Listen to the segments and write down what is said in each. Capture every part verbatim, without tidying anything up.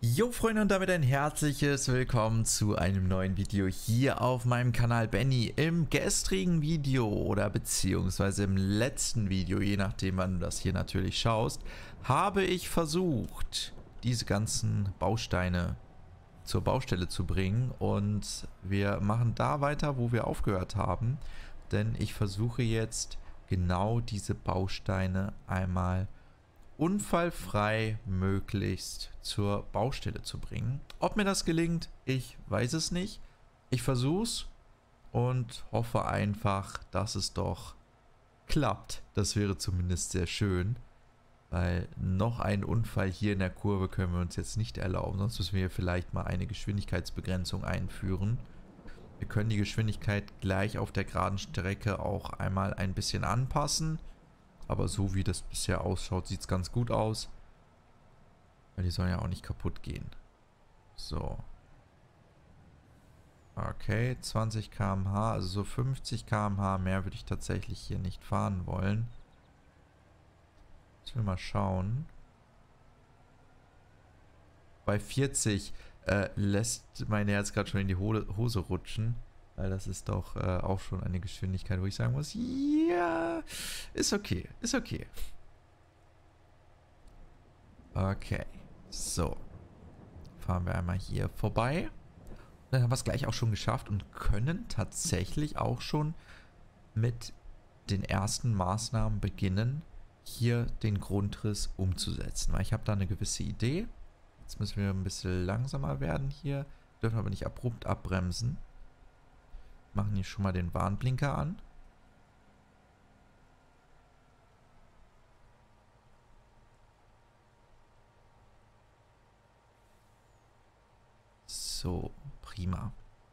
Jo Freunde, und damit ein herzliches Willkommen zu einem neuen Video hier auf meinem Kanal Benny. Im gestrigen Video oder beziehungsweise im letzten Video, je nachdem wann du das hier natürlich schaust, habe ich versucht, diese ganzen Bausteine zur Baustelle zu bringen, und wir machen da weiter, wo wir aufgehört haben, denn ich versuche jetzt genau diese Bausteine einmal unfallfrei möglichst zur Baustelle zu bringen. Ob mir das gelingt, ich weiß es nicht. Ich versuch's und hoffe einfach, dass es doch klappt. Das wäre zumindest sehr schön, weil noch einen Unfall hier in der Kurve können wir uns jetzt nicht erlauben. Sonst müssen wir vielleicht mal eine Geschwindigkeitsbegrenzung einführen. Wir können die Geschwindigkeit gleich auf der geraden Strecke auch einmal ein bisschen anpassen. Aber so wie das bisher ausschaut, sieht es ganz gut aus. Weil die sollen ja auch nicht kaputt gehen. So. Okay, zwanzig Kilometer pro Stunde, also so fünfzig Kilometer pro Stunde mehr würde ich tatsächlich hier nicht fahren wollen. Jetzt will mal schauen. Bei vierzig äh, lässt mein Herz gerade schon in die Hose rutschen. Weil das ist doch äh, auch schon eine Geschwindigkeit, wo ich sagen muss, ja, ist okay, ist okay. Okay, so. Fahren wir einmal hier vorbei. Dann haben wir es gleich auch schon geschafft und können tatsächlich auch schon mit den ersten Maßnahmen beginnen, hier den Grundriss umzusetzen. Weil ich habe da eine gewisse Idee. Jetzt müssen wir ein bisschen langsamer werden hier, dürfen aber nicht abrupt abbremsen. Machen hier schon mal den Warnblinker an. So, prima.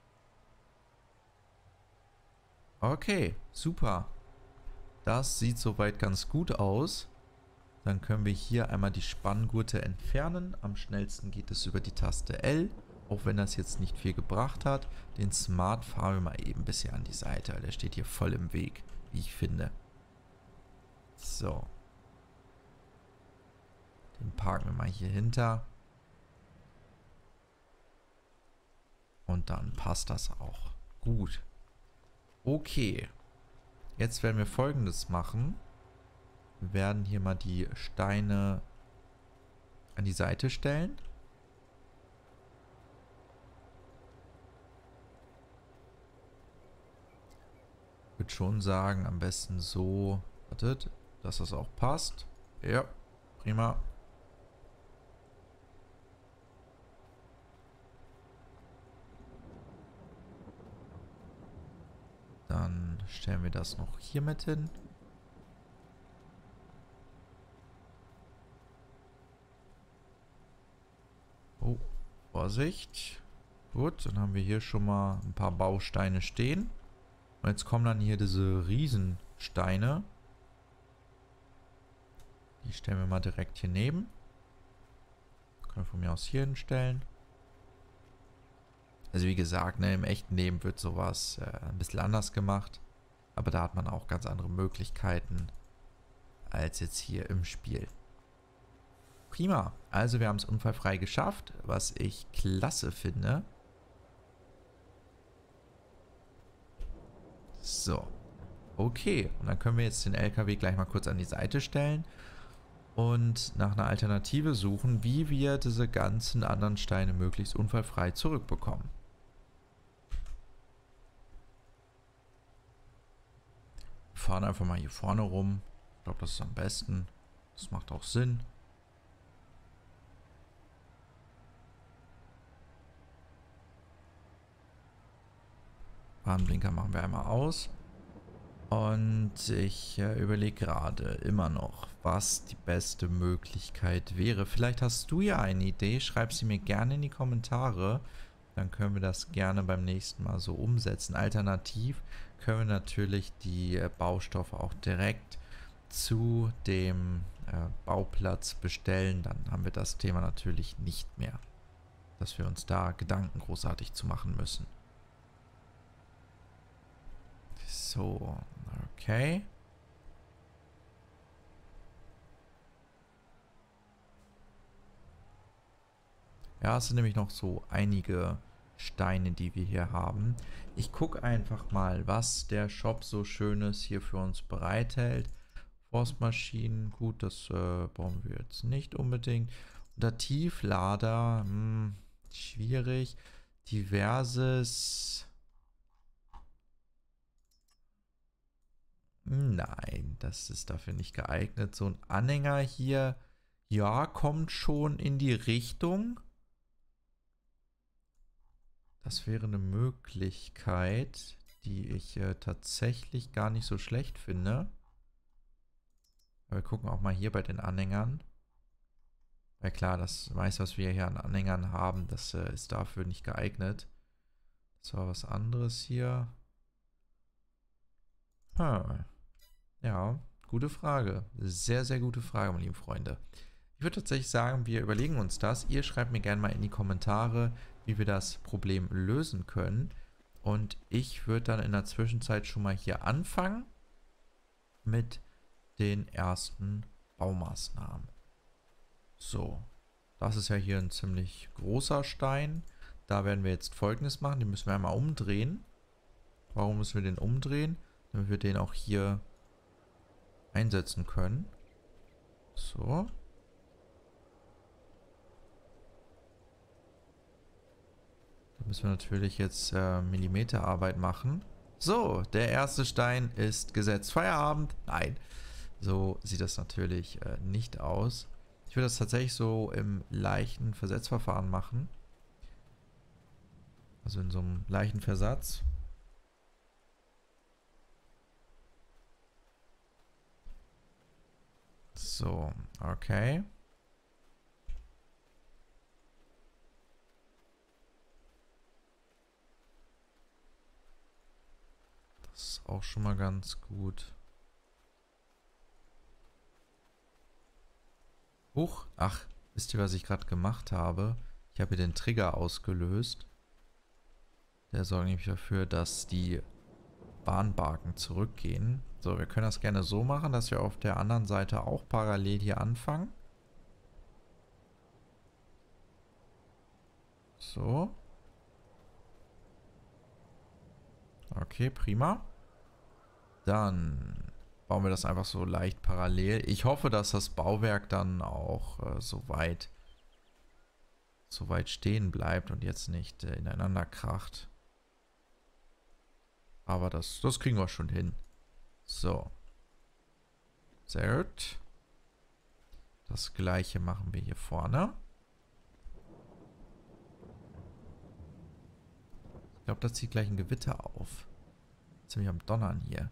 Okay, super. Das sieht soweit ganz gut aus. Dann können wir hier einmal die Spanngurte entfernen. Am schnellsten geht es über die Taste L. Auch wenn das jetzt nicht viel gebracht hat. Den Smart fahren wir mal eben ein bisschen an die Seite. Der steht hier voll im Weg, wie ich finde. So. Den parken wir mal hier hinter. Und dann passt das auch. Gut. Okay. Jetzt werden wir Folgendes machen. Wir werden hier mal die Steine an die Seite stellen. Ich würde schon sagen, am besten so, wartet, dass das auch passt. Ja, prima. Dann stellen wir das noch hier mit hin. Oh, Vorsicht. Gut, dann haben wir hier schon mal ein paar Bausteine stehen. Und jetzt kommen dann hier diese Riesensteine. Die stellen wir mal direkt hier neben. Können wir von mir aus hier hinstellen. Also wie gesagt, ne, im echten Leben wird sowas äh, ein bisschen anders gemacht. Aber da hat man auch ganz andere Möglichkeiten als jetzt hier im Spiel. Prima. Also wir haben es unfallfrei geschafft, was ich klasse finde. So. Okay. Und dann können wir jetzt den L K W gleich mal kurz an die Seite stellen und nach einer Alternative suchen, wie wir diese ganzen anderen Steine möglichst unfallfrei zurückbekommen. Wir fahren einfach mal hier vorne rum. Ich glaube, das ist am besten. Das macht auch Sinn. Warnblinker machen wir einmal aus. Und ich äh, überlege gerade immer noch, was die beste Möglichkeit wäre. Vielleicht hast du ja eine Idee, schreib sie mir gerne in die Kommentare. Dann können wir das gerne beim nächsten Mal so umsetzen. Alternativ können wir natürlich die äh, Baustoffe auch direkt zu dem äh, Bauplatz bestellen. Dann haben wir das Thema natürlich nicht mehr, dass wir uns da Gedanken großartig zu machen müssen. So, okay. Ja, es sind nämlich noch so einige Steine, die wir hier haben. Ich gucke einfach mal, was der Shop so Schönes hier für uns bereithält. Forstmaschinen, gut, das äh, brauchen wir jetzt nicht unbedingt. Unter Tieflader, hm, schwierig. Diverses. Nein, das ist dafür nicht geeignet. So ein Anhänger hier, ja, kommt schon in die Richtung. Das wäre eine Möglichkeit, die ich äh, tatsächlich gar nicht so schlecht finde. Aber wir gucken auch mal hier bei den Anhängern. Weil klar, das meiste, was wir hier an Anhängern haben, das äh, ist dafür nicht geeignet. Das war was anderes hier. Hm. Ja, gute Frage. Sehr, sehr gute Frage, meine lieben Freunde. Ich würde tatsächlich sagen, wir überlegen uns das. Ihr schreibt mir gerne mal in die Kommentare, wie wir das Problem lösen können. Und ich würde dann in der Zwischenzeit schon mal hier anfangen mit den ersten Baumaßnahmen. So, das ist ja hier ein ziemlich großer Stein. Da werden wir jetzt Folgendes machen. Den müssen wir einmal umdrehen. Warum müssen wir den umdrehen? Damit wir den auch hier einsetzen können. So. Da müssen wir natürlich jetzt äh, Millimeterarbeit machen. So, der erste Stein ist gesetzt. Feierabend? Nein. So sieht das natürlich äh, nicht aus. Ich würde das tatsächlich so im leichten Versetzverfahren machen. Also in so einem leichten Versatz. So, okay. Das ist auch schon mal ganz gut. Huch, ach, wisst ihr, was ich gerade gemacht habe? Ich habe hier den Trigger ausgelöst. Der sorgt nämlich dafür, dass die Bahnbalken zurückgehen. So, wir können das gerne so machen, dass wir auf der anderen Seite auch parallel hier anfangen. So. Okay, prima. Dann bauen wir das einfach so leicht parallel. Ich hoffe, dass das Bauwerk dann auch äh, so weit, so weit stehen bleibt und jetzt nicht äh, ineinander kracht. Aber das, das kriegen wir schon hin. So. Sehr gut. Das gleiche machen wir hier vorne. Ich glaube, das zieht gleich ein Gewitter auf. Ziemlich am Donnern hier.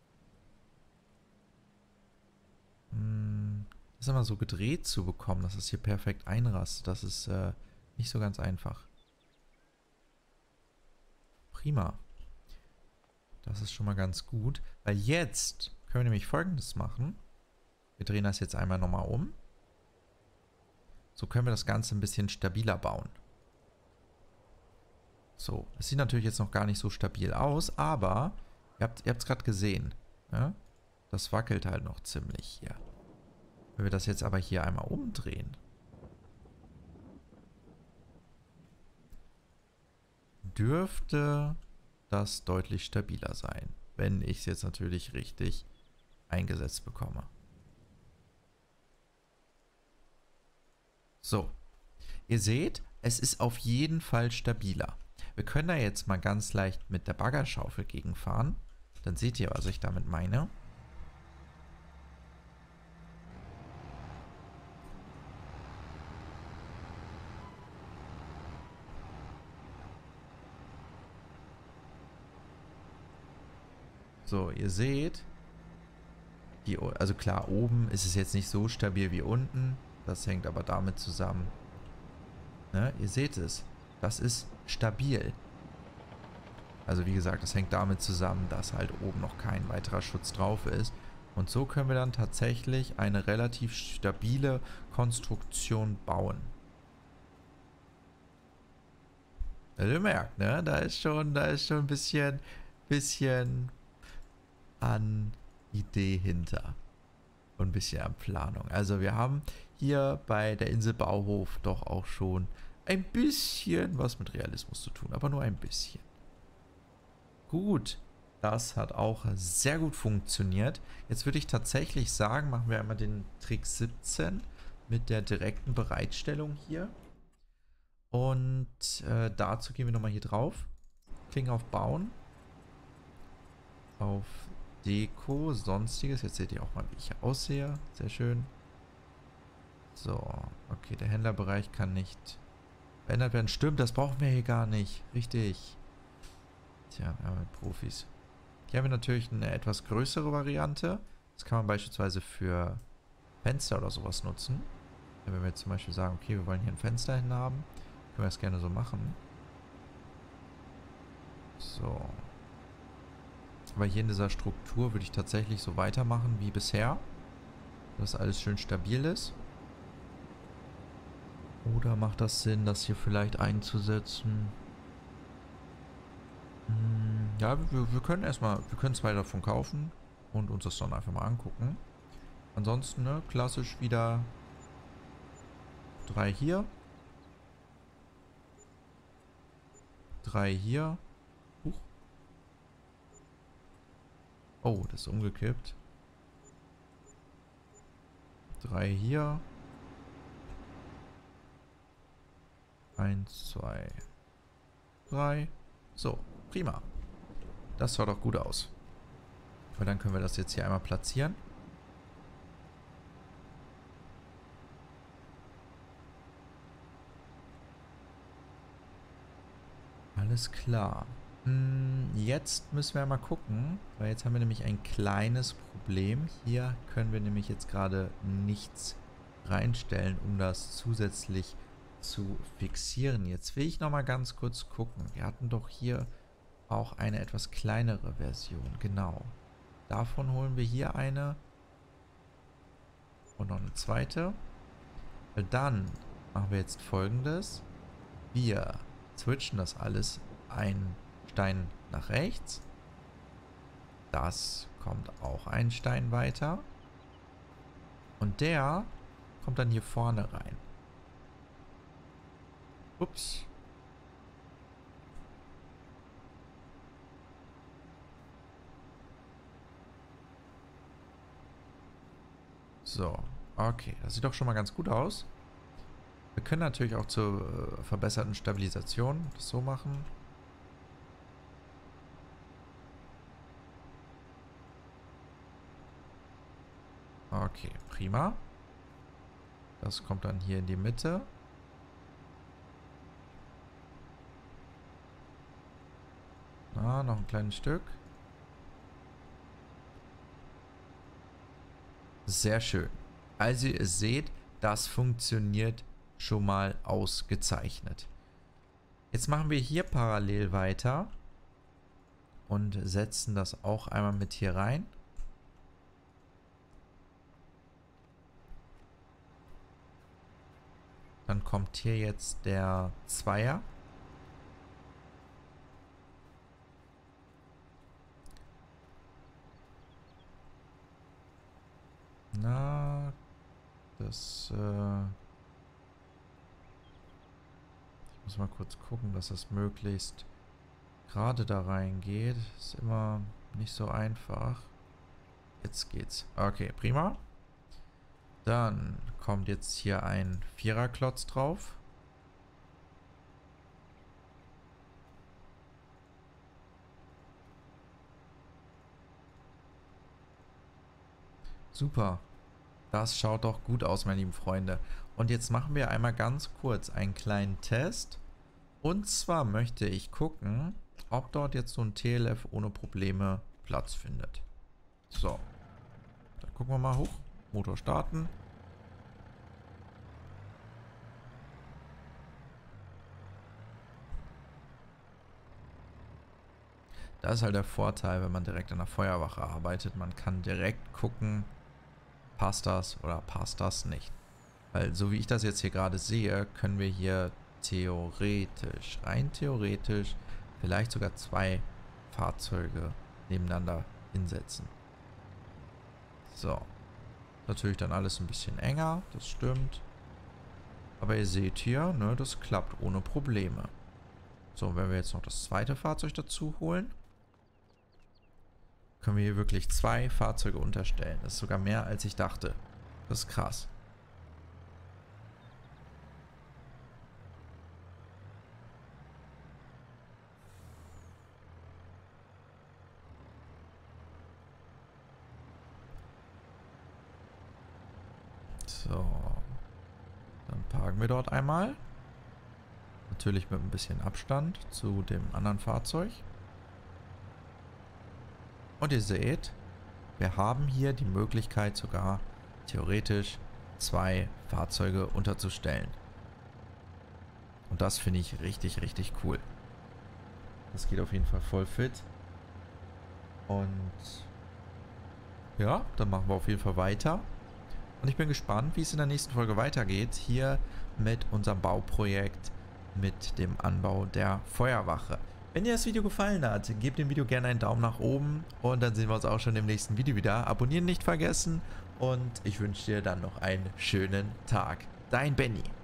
Hm, das ist immer so gedreht zu bekommen, dass es hier perfekt einrastet. Das ist äh, nicht so ganz einfach. Prima. Das ist schon mal ganz gut. Weil jetzt können wir nämlich Folgendes machen. Wir drehen das jetzt einmal nochmal um. So können wir das Ganze ein bisschen stabiler bauen. So, es sieht natürlich jetzt noch gar nicht so stabil aus, aber ihr habt ihr habt es gerade gesehen. Ja? Das wackelt halt noch ziemlich hier. Wenn wir das jetzt aber hier einmal umdrehen, dürfte das deutlich stabiler sein, wenn ich es jetzt natürlich richtig eingesetzt bekomme. So, ihr seht, es ist auf jeden Fall stabiler. Wir können da jetzt mal ganz leicht mit der Baggerschaufel gegenfahren. Dann seht ihr, was ich damit meine. So, ihr seht, die, also klar, oben ist es jetzt nicht so stabil wie unten. Das hängt aber damit zusammen. Ne? Ihr seht es. Das ist stabil. Also wie gesagt, das hängt damit zusammen, dass halt oben noch kein weiterer Schutz drauf ist. Und so können wir dann tatsächlich eine relativ stabile Konstruktion bauen. Also ihr merkt, ne? Da ist schon, da ist schon ein bisschen, bisschen an Idee hinter. Und ein bisschen an Planung. Also wir haben hier bei der Insel Bauhof doch auch schon ein bisschen was mit Realismus zu tun, aber nur ein bisschen. Gut, das hat auch sehr gut funktioniert. Jetzt würde ich tatsächlich sagen, machen wir einmal den Trick siebzehn mit der direkten Bereitstellung hier. Und äh, dazu gehen wir nochmal hier drauf. Klicken auf Bauen. Auf Deko, Sonstiges. Jetzt seht ihr auch mal, wie ich hier aussehe. Sehr schön. So, okay, der Händlerbereich kann nicht verändert werden. Stimmt, das brauchen wir hier gar nicht. Richtig. Tja, ja, mit Profis. Hier haben wir natürlich eine etwas größere Variante. Das kann man beispielsweise für Fenster oder sowas nutzen. Wenn wir jetzt zum Beispiel sagen, okay, wir wollen hier ein Fenster hin haben, können wir das gerne so machen. So. Aber hier in dieser Struktur würde ich tatsächlich so weitermachen wie bisher. Dass alles schön stabil ist. Oder macht das Sinn, das hier vielleicht einzusetzen? Hm, ja, wir, wir können erstmal, wir können zwei davon kaufen und uns das dann einfach mal angucken. Ansonsten, ne, klassisch wieder drei hier. Drei hier. Huch. Oh, das ist umgekippt. Drei hier. Eins, zwei, drei. So, prima. Das schaut doch gut aus. Und dann können wir das jetzt hier einmal platzieren. Alles klar. Jetzt müssen wir mal gucken, weil jetzt haben wir nämlich ein kleines Problem. Hier können wir nämlich jetzt gerade nichts reinstellen, um das zusätzlich zu fixieren. Jetzt will ich noch mal ganz kurz gucken. Wir hatten doch hier auch eine etwas kleinere Version. Genau. Davon holen wir hier eine und noch eine zweite. Dann machen wir jetzt Folgendes. Wir switchen das alles ein Stein nach rechts. Das kommt auch ein Stein weiter. Und der kommt dann hier vorne rein. Ups. So, okay. Das sieht doch schon mal ganz gut aus. Wir können natürlich auch zur äh, verbesserten Stabilisation das so machen. Okay, prima. Das kommt dann hier in die Mitte. Ah, noch ein kleines Stück. Sehr schön. Also ihr seht, das funktioniert schon mal ausgezeichnet. Jetzt machen wir hier parallel weiter und setzen das auch einmal mit hier rein. Dann kommt hier jetzt der Zweier. Na, das, äh ich muss mal kurz gucken, dass das möglichst gerade da reingeht. Ist immer nicht so einfach. Jetzt geht's. Okay, prima. Dann kommt jetzt hier ein Viererklotz drauf. Super. Das schaut doch gut aus, meine lieben Freunde. Und jetzt machen wir einmal ganz kurz einen kleinen Test. Und zwar möchte ich gucken, ob dort jetzt so ein T L F ohne Probleme Platz findet. So. Dann gucken wir mal hoch. Motor starten. Das ist halt der Vorteil, wenn man direkt an der Feuerwache arbeitet. Man kann direkt gucken, passt das oder passt das nicht. Weil so wie ich das jetzt hier gerade sehe, können wir hier theoretisch, rein theoretisch, vielleicht sogar zwei Fahrzeuge nebeneinander hinsetzen. So. Natürlich dann alles ein bisschen enger, das stimmt. Aber ihr seht hier, ne, das klappt ohne Probleme. So, wenn wir jetzt noch das zweite Fahrzeug dazu holen, können wir hier wirklich zwei Fahrzeuge unterstellen. Das ist sogar mehr, als ich dachte. Das ist krass. So. Dann parken wir dort einmal. Natürlich mit ein bisschen Abstand zu dem anderen Fahrzeug. Und ihr seht, wir haben hier die Möglichkeit sogar theoretisch zwei Fahrzeuge unterzustellen. Und das finde ich richtig, richtig cool. Das geht auf jeden Fall voll fit. Und ja, dann machen wir auf jeden Fall weiter. Und ich bin gespannt, wie es in der nächsten Folge weitergeht. Hier mit unserem Bauprojekt, mit dem Anbau der Feuerwache. Wenn dir das Video gefallen hat, gebt dem Video gerne einen Daumen nach oben. Und dann sehen wir uns auch schon im nächsten Video wieder. Abonnieren nicht vergessen. Und ich wünsche dir dann noch einen schönen Tag. Dein Benny.